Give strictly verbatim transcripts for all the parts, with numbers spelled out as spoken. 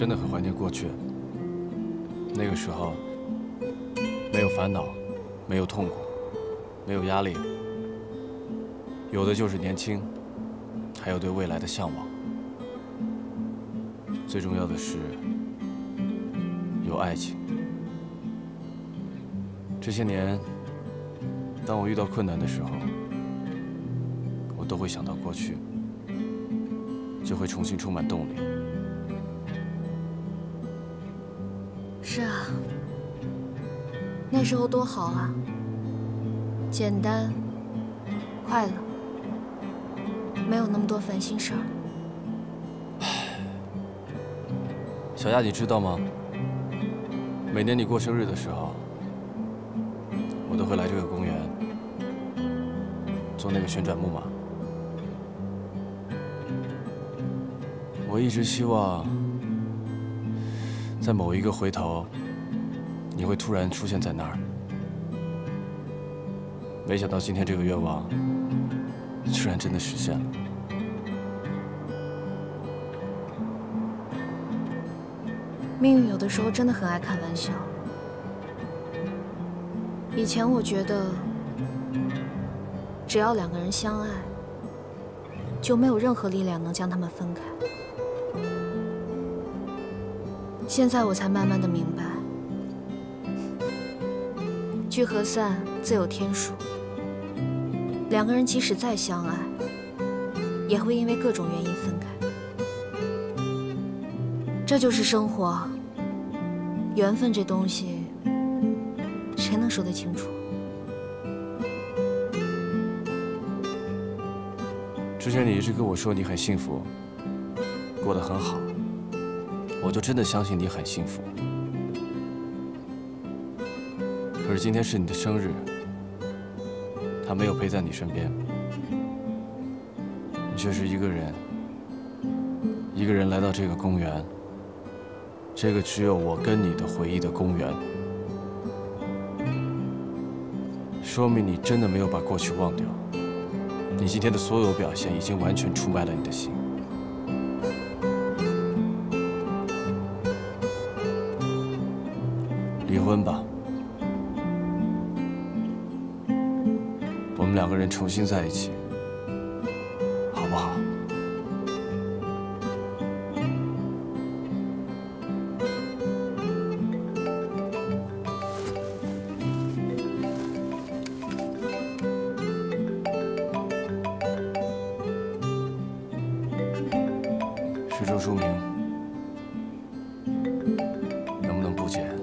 真的很怀念过去。那个时候，没有烦恼，没有痛苦，没有压力，有的就是年轻，还有对未来的向往。最重要的是，有爱情。这些年，当我遇到困难的时候，我都会想到过去，就会重新充满动力。 是啊，那时候多好啊，简单、快乐，没有那么多烦心事儿。 小亚，你知道吗？每年你过生日的时候，我都会来这个公园坐那个旋转木马。我一直希望，在某一个回头，你会突然出现在那儿。没想到今天这个愿望，居然真的实现了。 命运有的时候真的很爱开玩笑。以前我觉得，只要两个人相爱，就没有任何力量能将他们分开。现在我才慢慢的明白，聚和散自有天数。两个人即使再相爱，也会因为各种原因分开。这就是生活，缘分这东西，谁能说得清楚？ 之前你一直跟我说你很幸福，过得很好，我就真的相信你很幸福。可是今天是你的生日，他没有陪在你身边，你却是一个人，一个人来到这个公园，这个只有我跟你的回忆的公园，说明你真的没有把过去忘掉。你今天的所有表现已经完全出卖了你的心。离婚吧，我们两个人重新在一起，好不好？实周书明，能不能不结？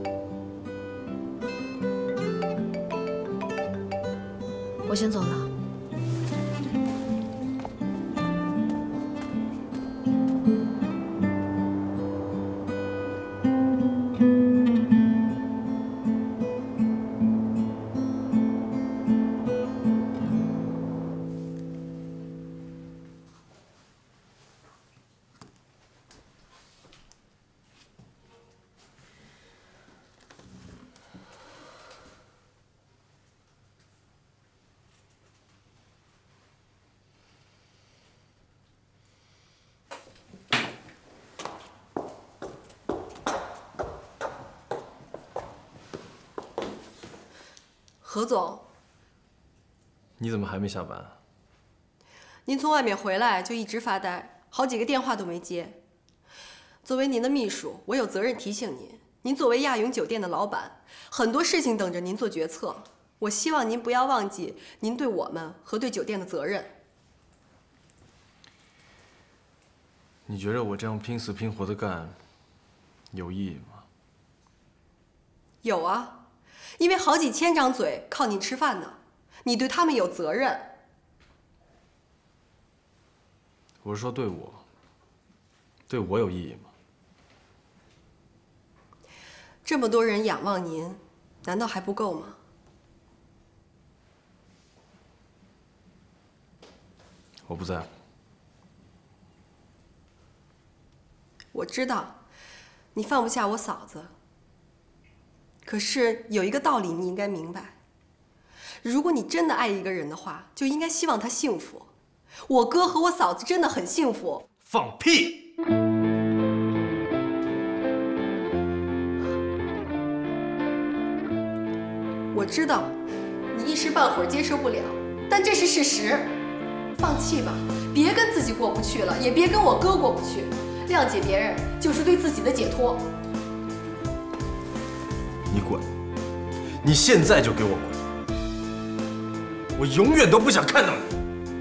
我先走了。 何总， 你怎么还没下班？ 您从外面回来就一直发呆，好几个电话都没接。作为您的秘书，我有责任提醒您，您作为亚云酒店的老板，很多事情等着您做决策。我希望您不要忘记您对我们和对酒店的责任。 你觉得我这样拼死拼活的干，有意义吗？ 有啊。因为好几千张嘴靠你吃饭呢，你对他们有责任。 我是说对我，对我有意义吗？ 这么多人仰望您，难道还不够吗？ 我不在乎。 我知道，你放不下我嫂子。可是有一个道理你应该明白，如果你真的爱一个人的话，就应该希望他幸福。我哥和我嫂子真的很幸福。 放屁！ 知道你一时半会儿接受不了，但这是事实。放弃吧，别跟自己过不去了，也别跟我哥过不去。谅解别人就是对自己的解脱。 你滚！你现在就给我滚！我永远都不想看到你。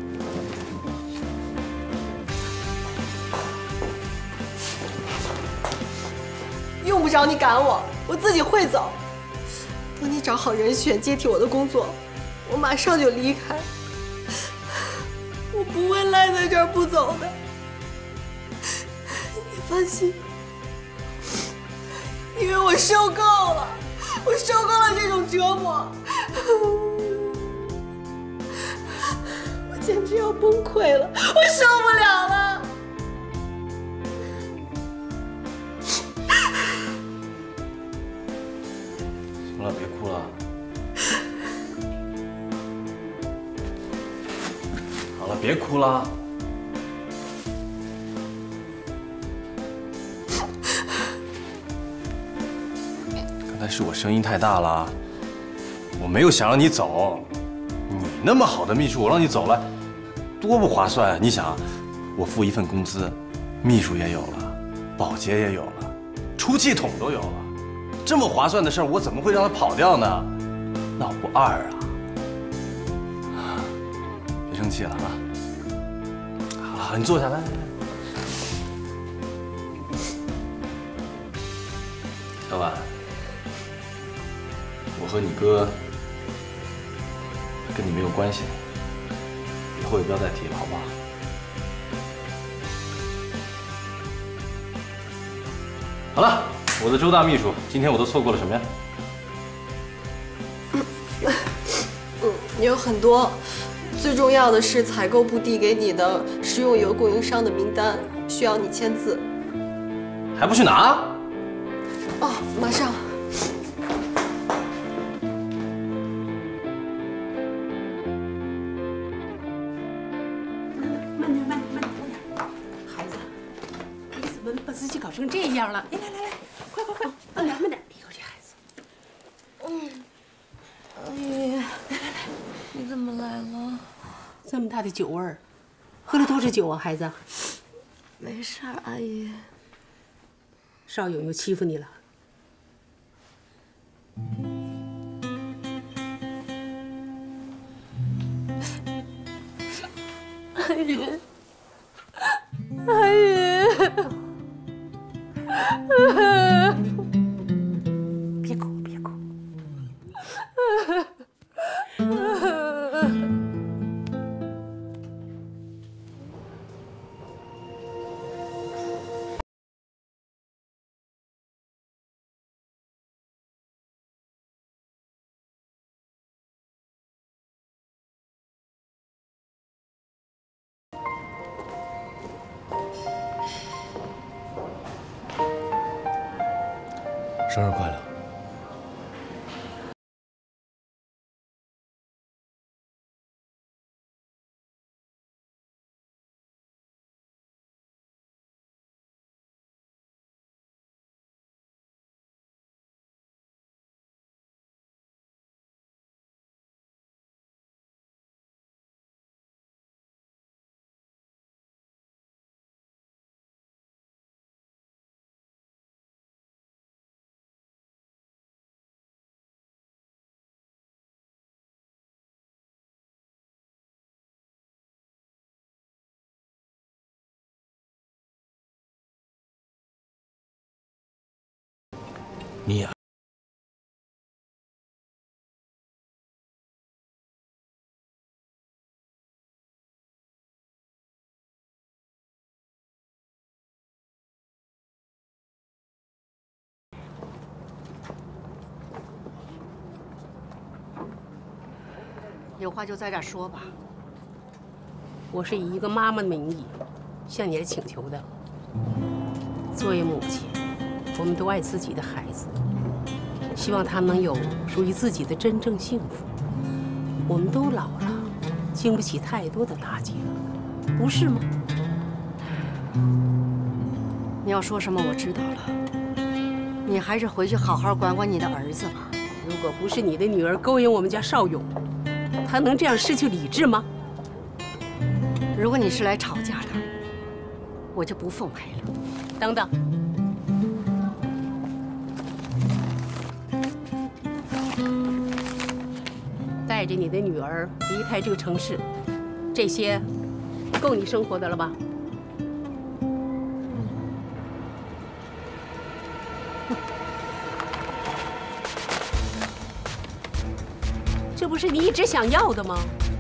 用不着你赶我，我自己会走。等你找好人选接替我的工作，我马上就离开。我不会赖在这儿不走的，你放心。因为我受够了，我受够了这种折磨，我简直要崩溃了，我受不了了。 行了，别哭了。好了，别哭了。刚才是我声音太大了，我没有想让你走。你那么好的秘书，我让你走了，多不划算啊！你想，我付一份工资，秘书也有了，保洁也有了，出气筒都有了。 这么划算的事儿，我怎么会让他跑掉呢？那我不二啊！别生气了啊！好，你坐下来。小婉，我和你哥跟你没有关系，以后也不要再提了，好不好？好了。 我的周大秘书，今天我都错过了什么呀？ 嗯，有很多，最重要的是采购部递给你的食用油供应商的名单，需要你签字。 还不去拿？ 哦，马上。 慢点，慢点，慢点，慢点。孩子，你怎么把自己搞成这样了？来来来来。 快快快，慢点慢点，离口这孩子。 嗯，阿姨，来来来，你怎么来了？ 这么大的酒味儿，喝了多少酒啊，孩子？ 没事儿，阿姨。 少勇又欺负你了？ 阿姨，阿姨。 别哭，别哭。 生日快乐！你呀、 有话就在这儿说吧。 我是以一个妈妈的名义向你来请求的。作为母亲，我们都爱自己的孩子，希望他能有属于自己的真正幸福。我们都老了，经不起太多的打击了，不是吗？ 你要说什么我知道了，你还是回去好好管管你的儿子吧。 如果不是你的女儿勾引我们家少勇，她能这样失去理智吗？ 如果你是来吵架的，我就不奉陪了。 等等，带着你的女儿离开这个城市，这些够你生活的了吧？这不是你一直想要的吗？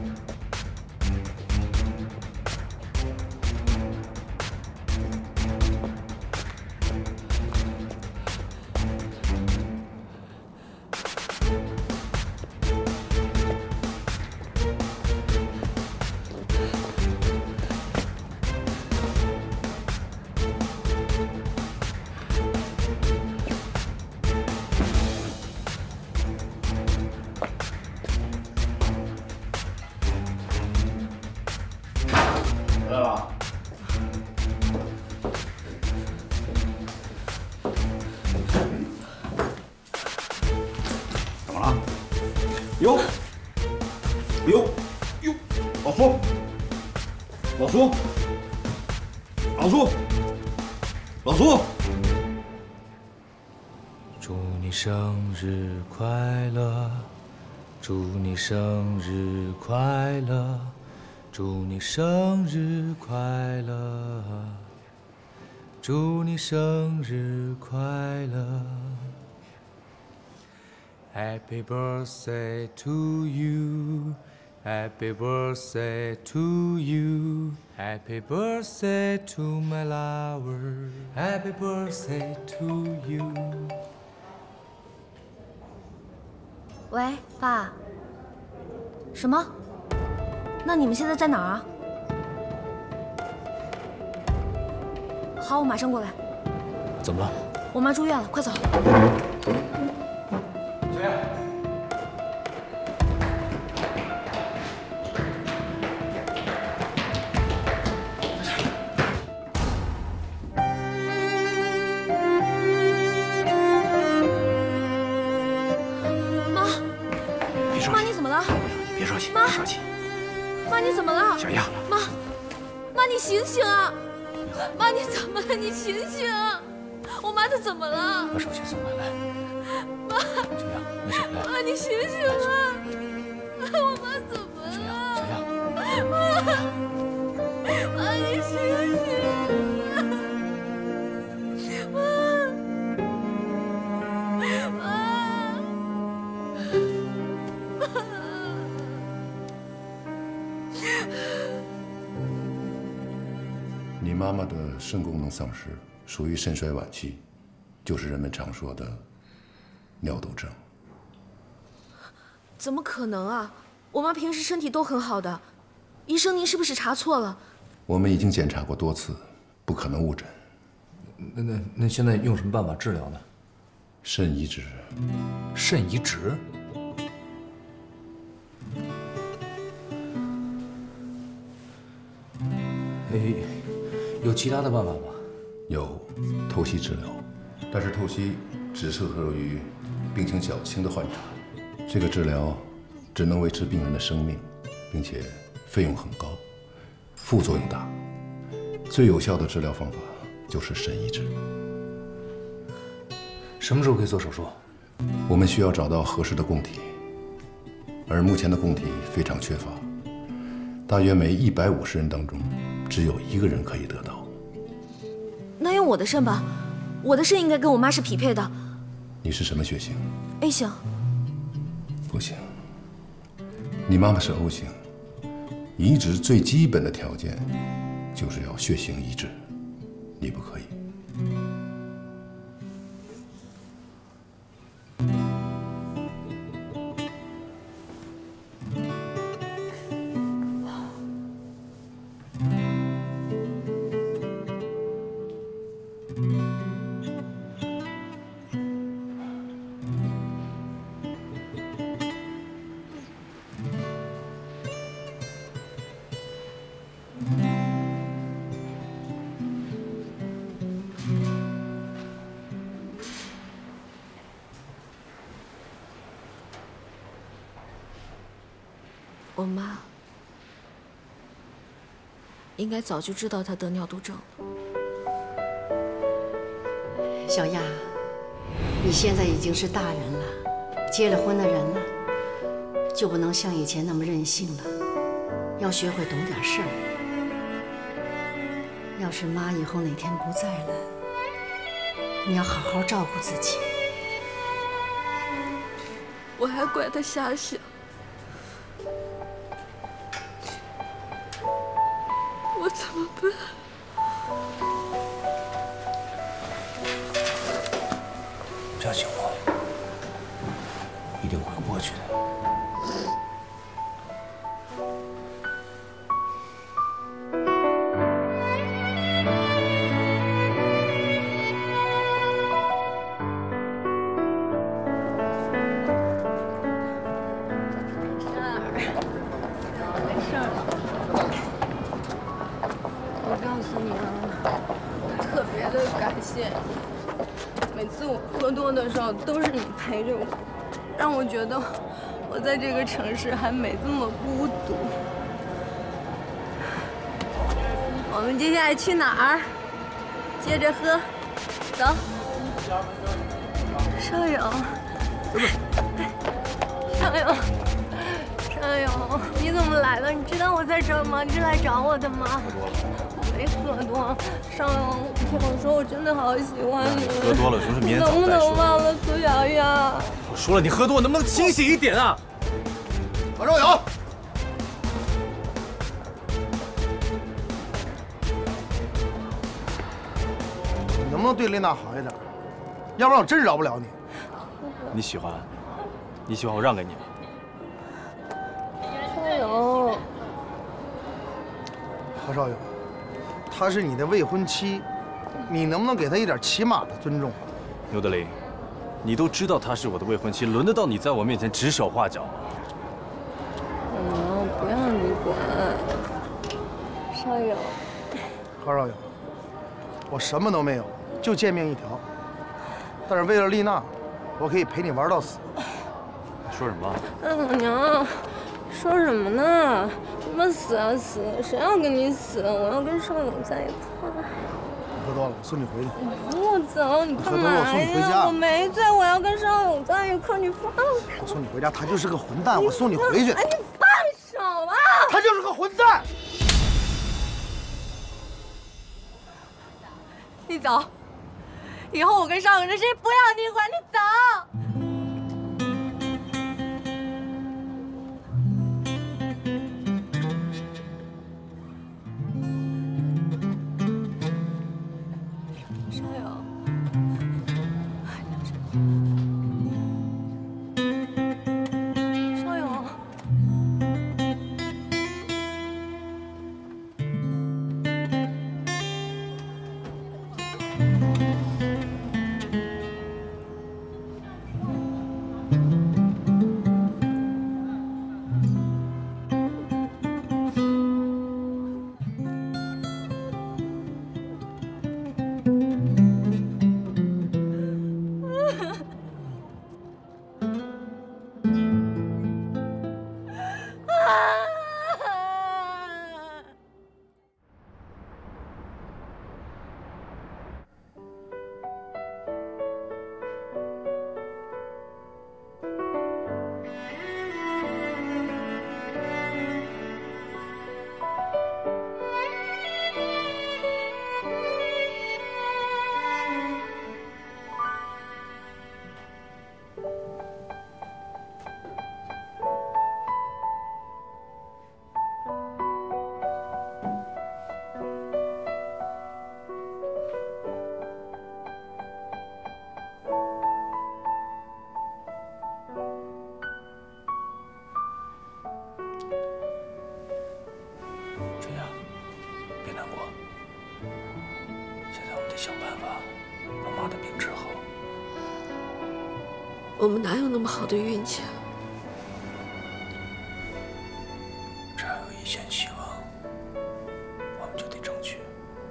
回来了。怎么了？哟，哟，哟，老苏，老苏，老苏，老苏。 祝你生日快乐，祝你生日快乐。祝你生日快乐，祝你生日快乐 Happy birthday to you, Happy birthday to you, Happy birthday to my lover, Happy birthday to you。 喂，爸。什么？那你们现在在哪儿啊？好，我马上过来。 怎么了？ 我妈住院了，快走。 小燕。 妈，妈你怎么了？ 别着急， 妈， 别着急。 妈，你怎么了？ 小样， 妈，妈，你醒醒啊！妈，你怎么了？你醒醒啊！我妈她怎么了？ 把手机送过来。 妈， 小样，没事，来。 妈，你醒醒啊！我妈怎么了？ 小样， 妈，妈，你醒醒啊！妈，妈。 你妈妈的肾功能丧失，属于肾衰晚期，就是人们常说的尿毒症。 怎么可能啊！我妈平时身体都很好的，医生您是不是查错了？ 我们已经检查过多次，不可能误诊。 那那那现在用什么办法治疗呢？ 肾移植。 肾移植？哎，有其他的办法吗？ 有透析治疗，但是透析只适合于病情较轻的患者。这个治疗只能维持病人的生命，并且费用很高，副作用大。最有效的治疗方法就是肾移植。 什么时候可以做手术？ 我们需要找到合适的供体，而目前的供体非常缺乏，大约每一百五十人当中只有一个人可以得到。 那用我的肾吧，我的肾应该跟我妈是匹配的。 你是什么血型 ？A 型。 不行，你妈妈是 O 型，移植最基本的条件就是要血型一致，你不可以。 我妈应该早就知道她得尿毒症了。 小亚，你现在已经是大人了，结了婚的人了，就不能像以前那么任性了，要学会懂点事儿。要是妈以后哪天不在了，你要好好照顾自己。 我还怪她瞎想。 我怎么办？ 相信我，一定会过去的。 每次我喝多的时候，都是你陪着我，让我觉得我在这个城市还没这么孤独。我们接下来去哪儿？接着喝，走。少勇，少勇，少勇，你怎么来了？你知道我在这儿吗？你是来找我的吗？没喝多，少勇，听我说，我真的好喜欢你。 喝多了，说是明天早能不再说。 能忘了苏瑶瑶？ 我说了，你喝多，能不能清醒一点啊？ 马少勇， 你能不能对丽娜好一点？要不然我真饶不了你。 你喜欢？你喜欢我让给你？ 少勇， 何少勇。 她是你的未婚妻，你能不能给她一点起码的尊重？ 牛德林，你都知道她是我的未婚妻，轮得到你在我面前指手画脚吗？ 嗯，不要你管。少勇， 何少勇，我什么都没有，就贱命一条。但是为了丽娜，我可以陪你玩到死。 说什么？ 嗯，娘，说什么呢？ 什么死啊死！谁要跟你死？我要跟少勇在一块儿。 你喝多了，我送你回去。 你跟我走，你干嘛呀？ 我送你回家。 我没醉，我要跟少勇在一块儿，你放手！ 我送你回家，他就是个混蛋，我送你回去。 哎，你放手啊！ 他就是个混蛋。 你走，以后我跟少勇这事不要你管，你走。 我们哪有那么好的运气？ 只要有一线希望，我们就得争取。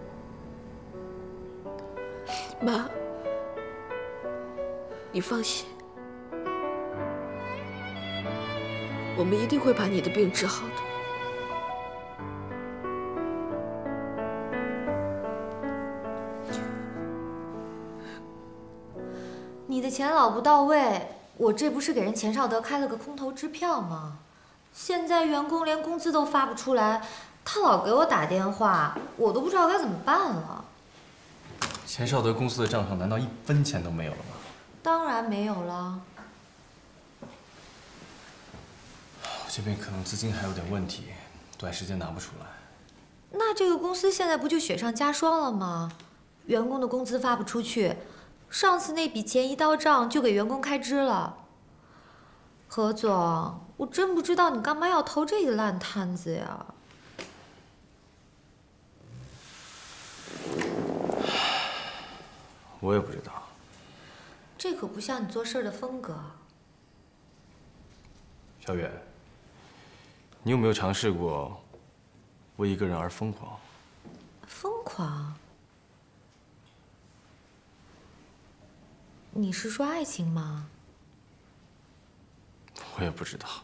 妈，你放心， 我们一定会把你的病治好的。 你的钱老不到位，我这不是给人钱少德开了个空头支票吗？现在员工连工资都发不出来，他老给我打电话，我都不知道该怎么办了。 钱少德公司的账上难道一分钱都没有了吗？ 当然没有了。 我这边可能资金还有点问题，短时间拿不出来。 那这个公司现在不就雪上加霜了吗？员工的工资发不出去，上次那笔钱一到账就给员工开支了。何总，我真不知道你干嘛要投这个烂摊子呀？ 我也不知道。 这可不像你做事的风格。 小远，你有没有尝试过为一个人而疯狂？ 疯狂？你是说爱情吗？ 我也不知道。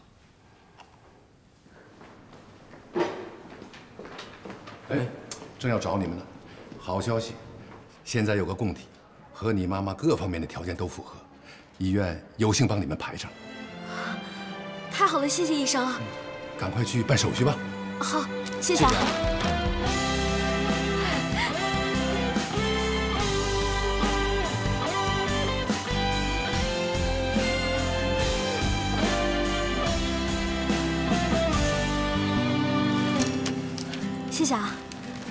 哎，正要找你们呢。好消息，现在有个供体，和你妈妈各方面的条件都符合，医院有幸帮你们排上。 太好了，谢谢医生。 赶快去办手续吧。 好，谢谢啊。谢谢啊。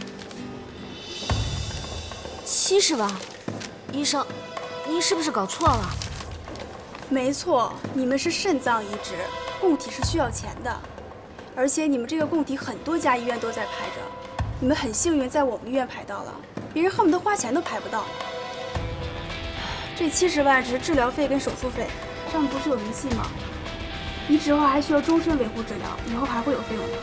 七十万，医生，您是不是搞错了？ 没错，你们是肾脏移植，供体是需要钱的，而且你们这个供体很多家医院都在排着，你们很幸运在我们医院排到了，别人恨不得花钱都排不到。这七十万只是治疗费跟手术费，上面不是有明细吗？移植后还需要终身维护治疗，以后还会有费用的。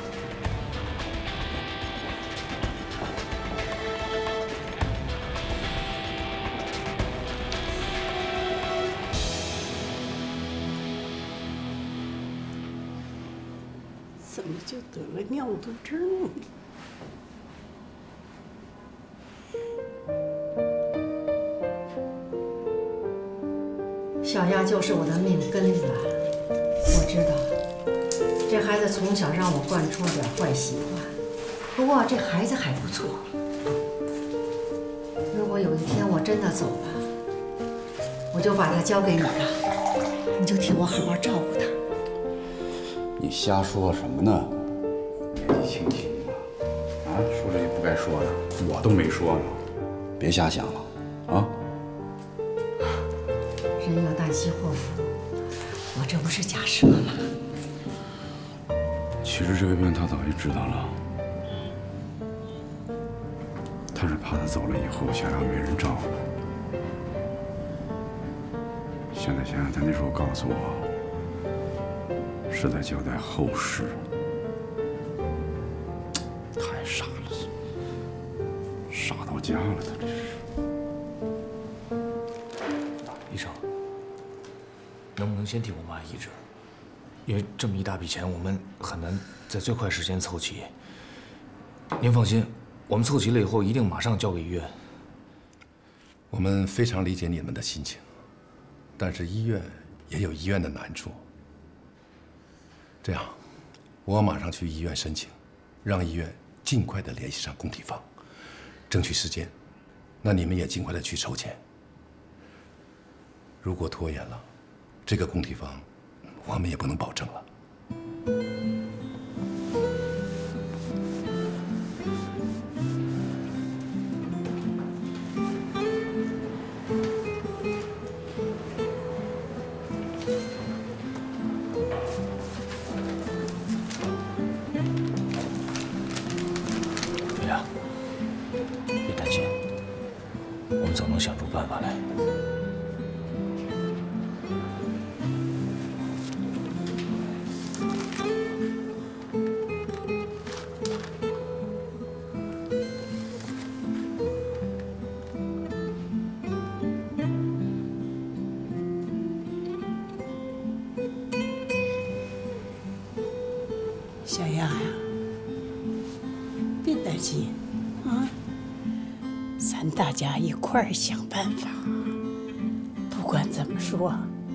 怎么就得了尿毒症呢？ 小丫就是我的命根子啊！我知道，这孩子从小让我惯出了点坏习惯，不过这孩子还不错。如果有一天我真的走了，我就把他交给你了，你就替我好好照顾他。 你瞎说什么呢？年纪轻轻的，啊，说这些不该说的，我都没说呢。别瞎想了，啊！ 人要旦夕祸福，我这不是假设吗？ 其实这个病他早就知道了，他是怕他走了以后想要没人照顾。现在想想，他那时候告诉我。是在交代后事，太傻了，傻到家了，他这是。 医生，能不能先替我妈移植？因为这么一大笔钱，我们很难在最快时间凑齐。您放心，我们凑齐了以后，一定马上交给医院。 我们非常理解你们的心情，但是医院也有医院的难处。这样，我马上去医院申请，让医院尽快的联系上供体方，争取时间。那你们也尽快的去筹钱。如果拖延了，这个供体方，我们也不能保证了。 总能想出办法来。 小亚呀，别担心啊，咱大家一块儿想办法。不管怎么说，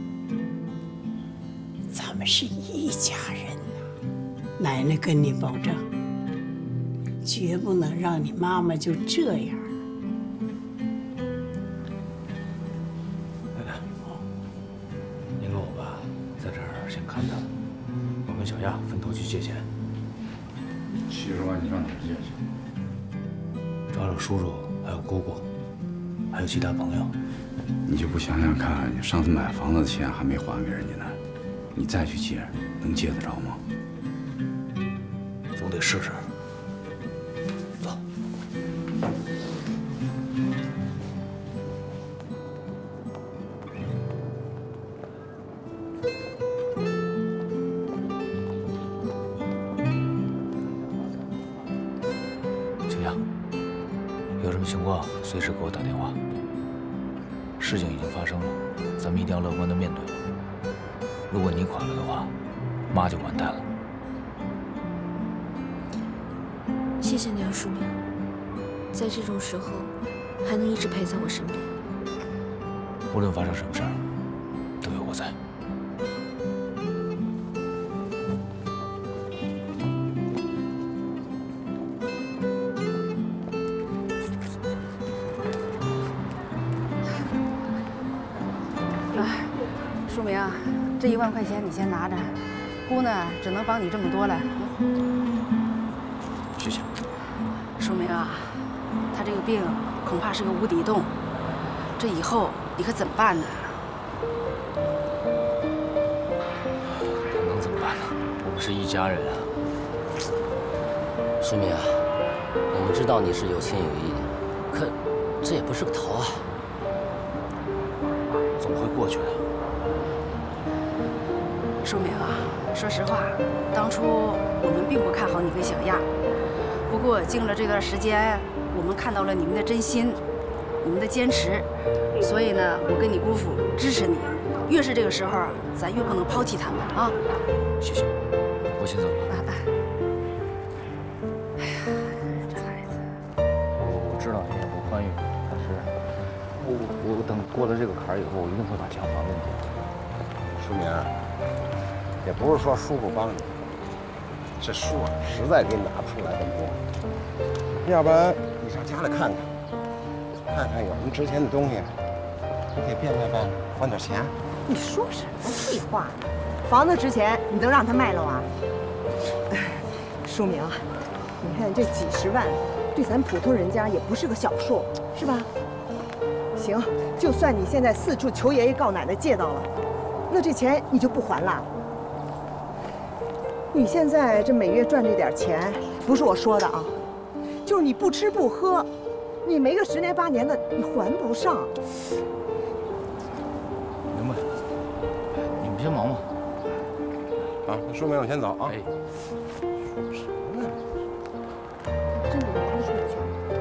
咱们是一家人呐。奶奶跟你保证，绝不能让你妈妈就这样。 奶奶，您跟我爸在这儿先看他，我跟小亚分头去借钱。 七十万你上哪儿借去？ 找找叔叔，还有姑姑，还有其他朋友。 你就不想想看，你上次买房子的钱还没还给人家呢，你再去借，能借得着吗？ 总得试试。走。小亚，有什么情况随时给我打电话。事情已经发生了，咱们一定要乐观的面对。如果你垮了的话，妈就完蛋了。 谢谢你啊，书明，在这种时候还能一直陪在我身边。 无论发生什么事儿，都有我在。 书明，这一万块钱你先拿着，姑呢只能帮你这么多了。 谢谢。 书明啊，他这个病恐怕是个无底洞，这以后你可怎么办呢？ 能怎么办呢？我们是一家人啊。 书明啊，我们知道你是有情有义的，可这也不是个头啊。 总会过去的。 书明啊，说实话，当初我们并不看好你跟小亚，不过经了这段时间，我们看到了你们的真心，你们的坚持，所以呢，我跟你姑父支持你。越是这个时候，咱越不能抛弃他们啊！ 谢谢，我先走了。 啊啊！哎呀，这孩子， 我我知道你也不宽裕，但是我我我等过了这个坎儿以后，我一定会把墙还给你。 书明，也不是说叔不帮你，这书啊实在给你拿不出来这么多。要不然你上家里看看，看看有什么值钱的东西，你给变卖呗，换点钱。 你说什么废话呢？房子值钱，你都让他卖了啊？书明，你看这几十万，对咱普通人家也不是个小数，是吧？行，就算你现在四处求爷爷告奶奶借到了，那这钱你就不还了？你现在这每月赚这点钱，不是我说的啊，就是你不吃不喝，你没个十年八年的，你还不上。 明白。你们先忙吧。 啊，书明，我先走啊。 哎。 说什么呢？ 真的拿得出来钱？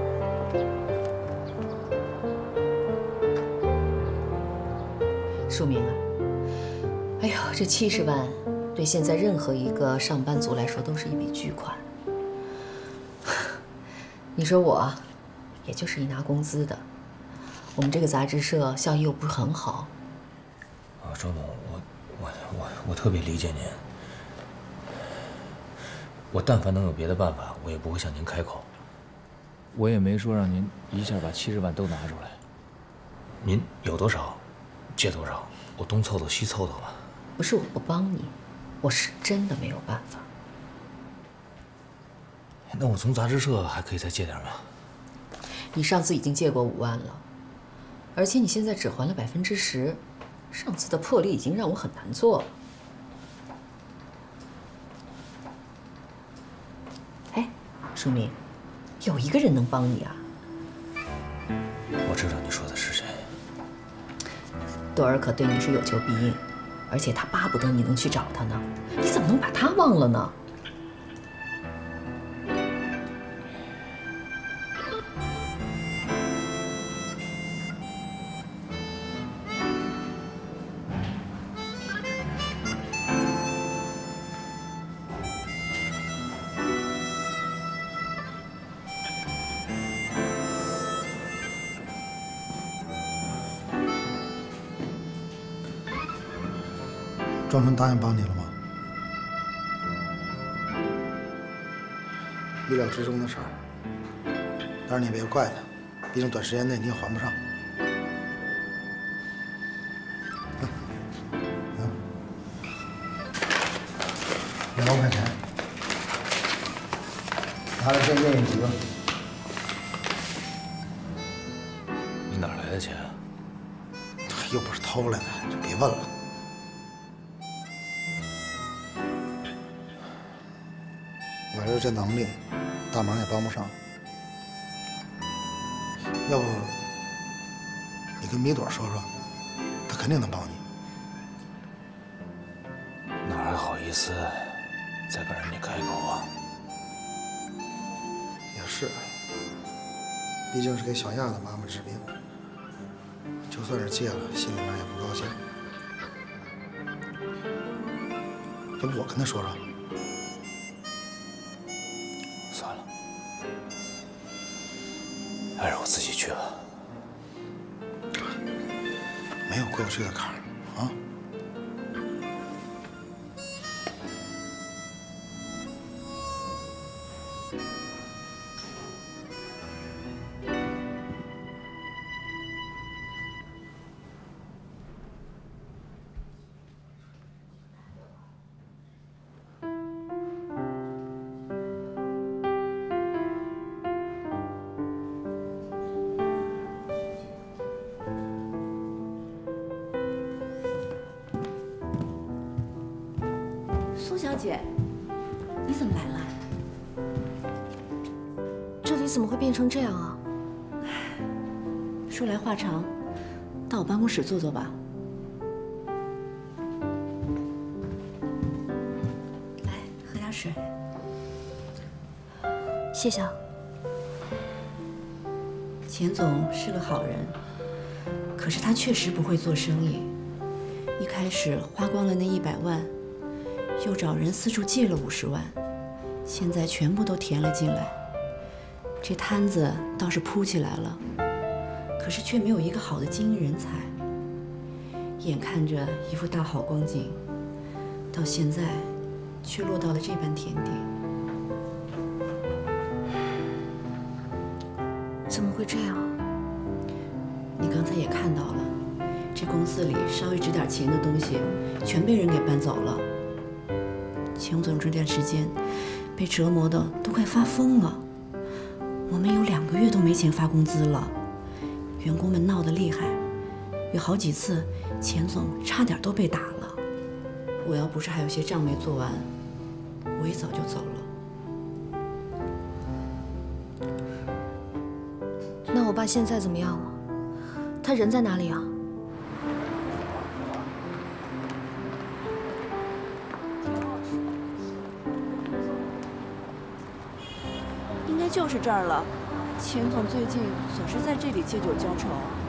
书明啊，哎呦，这七十万对现在任何一个上班族来说都是一笔巨款。你说我，也就是一拿工资的，我们这个杂志社效益又不是很好。 啊，周总，我我我我特别理解您。我但凡能有别的办法，我也不会向您开口。我也没说让您一下把七十万都拿出来。您有多少，借多少，我东凑凑西凑凑吧。 不是我不帮你，我是真的没有办法。 那我从杂志社还可以再借点吗？ 你上次已经借过五万了，而且你现在只还了百分之十，上次的破例已经让我很难做了。哎，书明，有一个人能帮你啊。 我知道你说的是谁。 朵儿可对你是有求必应，而且他巴不得你能去找他呢，你怎么能把他忘了呢？ 庄春答应帮你了吗？意料之中的事儿，但是你也别怪他，毕竟短时间内你也还不上。嗯，嗯，两万块钱，拿来先验一几个。 你哪来的钱啊？ 又不是偷来的，就别问了。我就这能力，大忙也帮不上。要不你跟米朵说说，她肯定能帮你。 哪还好意思再跟人家开口啊？ 也是，毕竟是给小亚的妈妈治病，就算是戒了，心里面也不高兴。要不我跟她说说？ 算了，还是我自己去吧。 没有过不去的坎儿啊。 苏小姐，你怎么来了？这里怎么会变成这样啊？ 说来话长，到我办公室坐坐吧。来，喝点水。 谢谢啊。 钱总是个好人，可是他确实不会做生意。一开始花光了那一百万。又找人四处借了五十万，现在全部都填了进来。这摊子倒是铺起来了，可是却没有一个好的经营人才。眼看着一副大好光景，到现在却落到了这般田地。 怎么会这样？ 你刚才也看到了，这公司里稍微值点钱的东西，全被人给搬走了。钱总这段时间被折磨的都快发疯了，我们有两个月都没钱发工资了，员工们闹得厉害，有好几次钱总差点都被打了。我要不是还有些账没做完，我也早就走了。 那我爸现在怎么样了？他人在哪里啊？ 就是这儿了，钱总最近总是在这里借酒浇愁。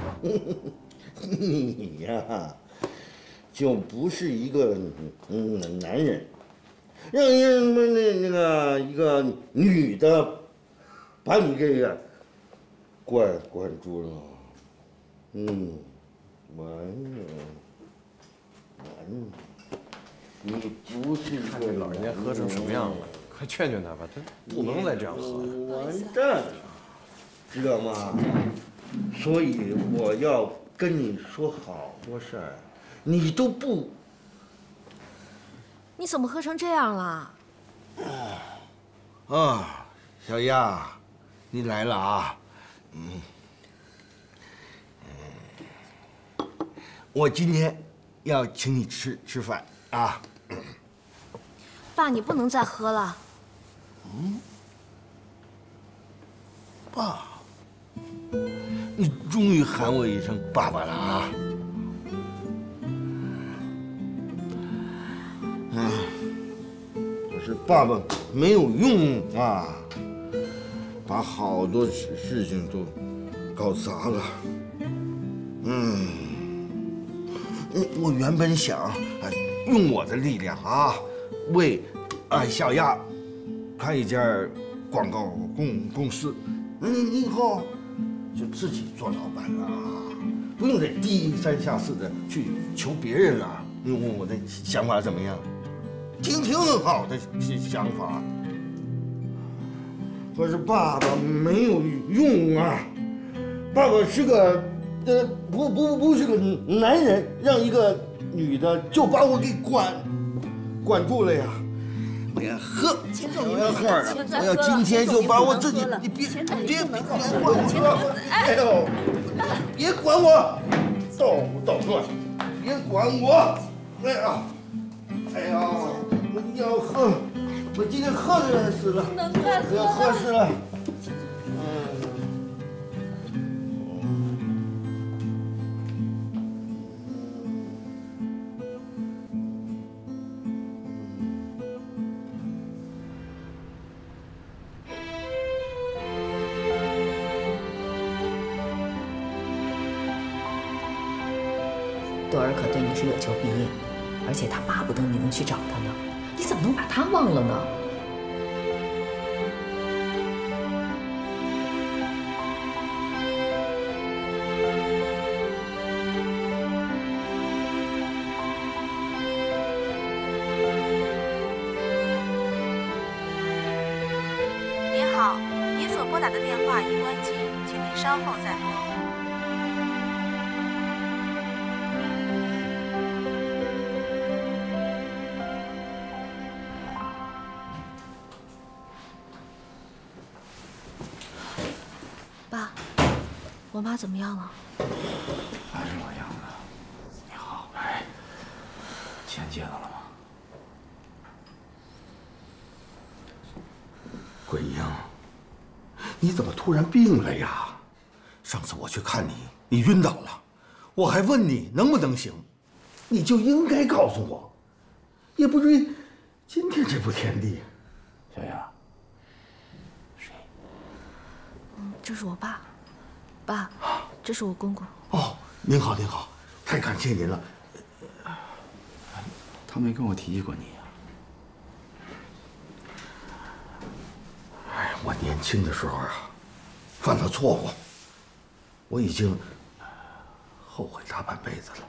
你呀，就不是一个嗯男人，让人那那个一个女的把你这个灌灌住了，嗯，完了，完了，你不是看这老人家喝成什么样了。快劝劝他吧，他不能再这样喝了。 完蛋了，知道吗？所以我要跟你说好多事儿，你都不。 你怎么喝成这样了？ 啊，小亚，你来了啊！嗯，嗯，我今天要请你吃吃饭啊。 爸，你不能再喝了。 嗯，爸，你终于喊我一声爸爸了啊！啊，可是爸爸没有用啊，把好多事情都搞砸了。嗯，我原本想啊，用我的力量啊，为啊小亚开一家广告公公司，嗯，以后就自己做老板了，不用再低三下四的去求别人了。 你问我的想法怎么样？挺挺好的想法。可是爸爸没有用啊，爸爸是个呃不不不是个男人，让一个女的就把我给管管住了呀。我要喝，我要喝了，我要今天就把我自己，你别别别管我，哎呦，别管我，捣鼓捣乱，别管我，哎呀，哎呀，我要喝，我今天喝的死了，我要喝死了。 朵儿可对你是有求必应，而且他巴不得你能去找他呢，你怎么能把他忘了呢？ 您好，您所拨打的电话已关机，请您稍后再拨。 爸，我妈怎么样了？ 还是老样子。你好，哎，钱借到了吗？ 桂英，你怎么突然病了呀？上次我去看你，你晕倒了，我还问你能不能行，你就应该告诉我，也不至于今天这步田地。 小雅， 嗯，这是我爸，爸，这是我公公。 哦，您好，您好，太感谢您了。 他没跟我提起过你呀。 哎，我年轻的时候啊，犯了错误，我已经后悔大半辈子了。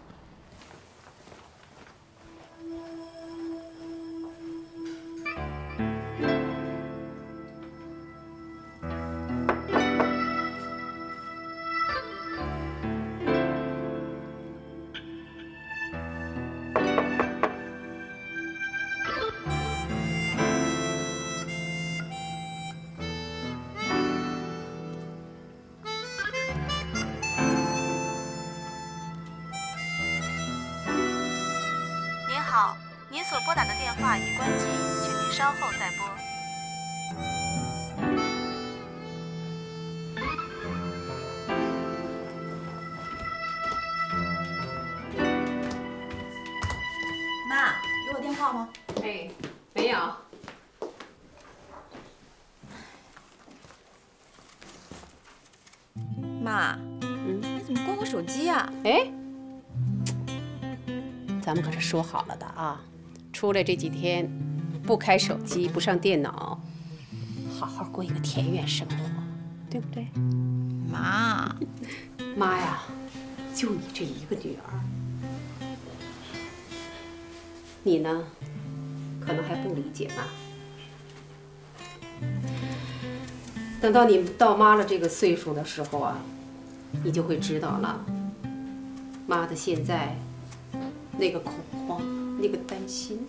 您好，您所拨打的电话已关机，请您稍后再拨。 妈，有我电话吗？ 哎，没有。 妈，嗯，你怎么关我手机呀？ 哎，咱们可是说好了的啊，出来这几天不开手机，不上电脑，好好过一个田园生活，对不对？ 妈， 妈呀，就你这一个女儿，你呢，可能还不理解妈。等到你到妈了这个岁数的时候啊，你就会知道了，妈的现在那个恐慌，那个担心。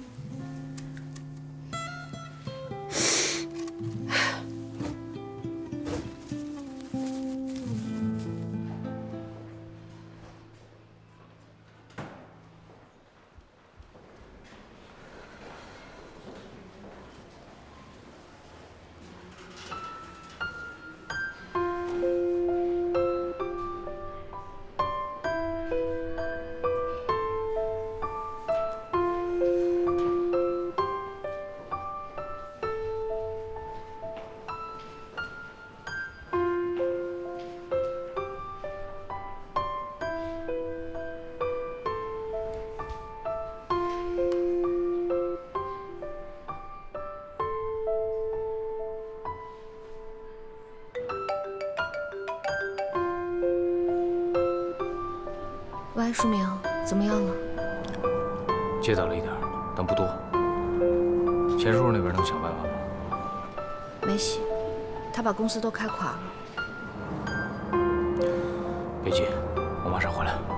喂，舒明，怎么样了？ 借到了一点，但不多。钱叔叔那边能想办法吗？ 没戏，他把公司都开垮了。 别急，我马上回来。